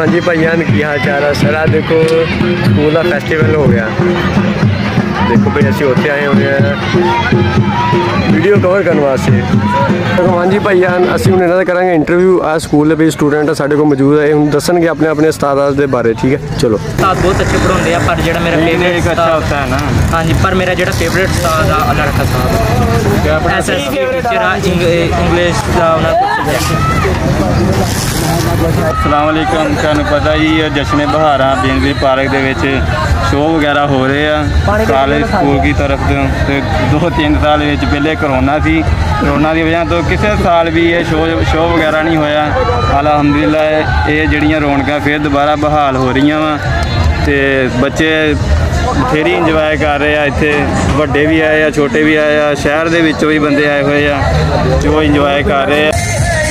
जी भाईयान की हाल चाल है सर। देखो स्कूल का फैसटिवल हो गया। देखो भाई असं उत्थे आए हुए हैं वीडियो कवर करने वास्ते। देखो हाँ जी भाईयान असी हूँ इन्हों करेंगे इंटरव्यू। आ स्कूल के स्टूडेंट साढ़े को मौजूद है, हम दसनगे अपने अपने उस्ताद के बारे। ठीक है चलो। उस्ताद बहुत अच्छे पढ़ाते हैं पर जो मेरा फेवरेट अच्छा होता है ना। हाँ जी पर मेरा जो फेवरेट उस्ताद है अल्लाह रखा साहब इंग्लिश का। अस्सलाम वालेकुम। तुहानू पता ही है जश्न बहार बेंजेर पार्क के शो वगैरह हो रहे हैं कॉलेज स्कूल की तरफ से। 2-3 साल पहले करोना थी, करोना की वजह तो किसी साल भी ये शो वगैरह नहीं होया। अलहमदुलिल्लाह ये जड़ियाँ रौनक फिर दोबारा बहाल हो रही वा तो बच्चे बथेरी इंजॉय कर रहे हैं। इतने वड्डे भी आए हैं, छोटे भी आए हैं, शहर के विचों भी बंदे आए हुए हैं जो इंजॉय कर रहे हैं।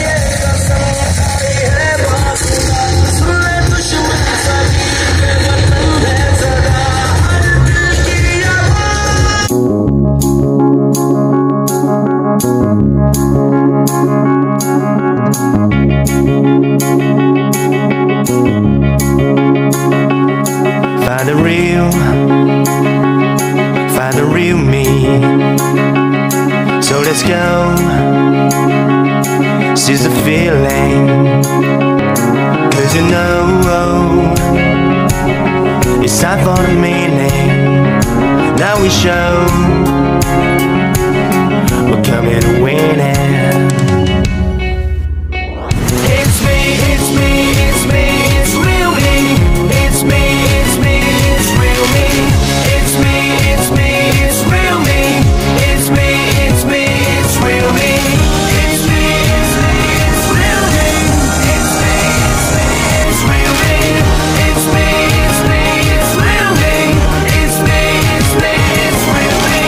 Find the real me. So let's go. Seize the feeling. 'Cause you know it's time for the meaning. Now we show we're coming to win it. It's me, it's me, it's me, it's real me. It's me, it's me, it's real me. It's me, it's me, it's real me. It's me, it's me, it's real me. It's me, it's me, it's real me. It's me, it's me, it's real me. It's me, it's me, it's real me. It's me, it's me, it's real me.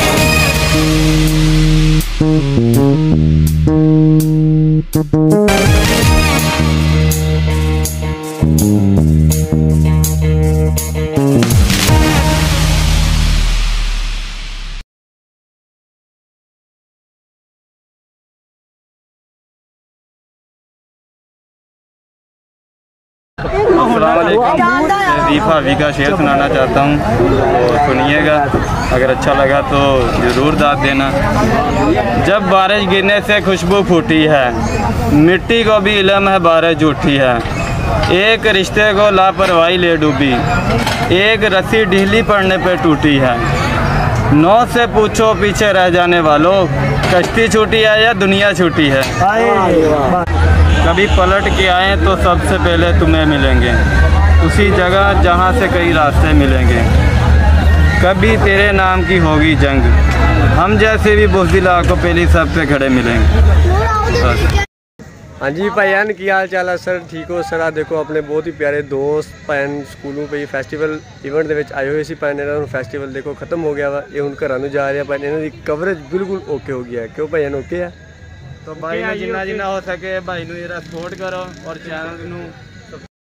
भाभी का शेर सुनाना चाहता हूँ तो सुनिएगा, अगर अच्छा लगा तो ज़रूर दाद देना। जब बारिश गिरने से खुशबू फूटी है, मिट्टी को भी इल्म है बारिश झूठी है। एक रिश्ते को लापरवाही ले डूबी, एक रस्सी ढीली पड़ने पे टूटी है। 9 से पूछो पीछे रह जाने वालों, कश्ती छूटी है या दुनिया छूटी है। कभी पलट के आए तो सबसे पहले तुम्हें मिलेंगे उसी जगह जहाँ से कई रास्ते मिलेंगे। कभी तेरे नाम की होगी जंग, हम जैसे भी बुज़दिल को पहली सब पे खड़े मिलेंगे। हाँ जी भाईयान की हाल चाल है सर। ठीक हो सर। देखो अपने बहुत ही प्यारे दोस्त भैन स्कूलों पे फेस्टिवल इवेंट के आए हुए सी भैन। इन्होंने फेस्टिवल देखो खत्म हो गया वा, ये हुण घरां जा रहे हैं भैन। इन्हों की कवरेज बिल्कुल ओके हो गया है। क्यों भैन ओके है? तो भाई जिन्ना जिन्ना हो सके भाई नूं सपोर्ट करो और चैनल नूं